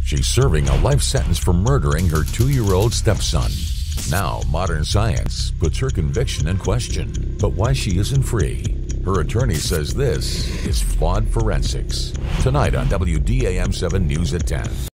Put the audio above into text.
She's serving a life sentence for murdering her 2-year-old stepson. Now, modern science puts her conviction in question. But why she isn't free? Her attorney says this is flawed forensics. Tonight on WDAM 7 News at 10.